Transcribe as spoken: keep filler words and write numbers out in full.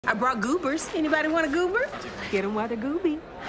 I brought Goobers. Anybody want a Goober? Get them while they're Gooby.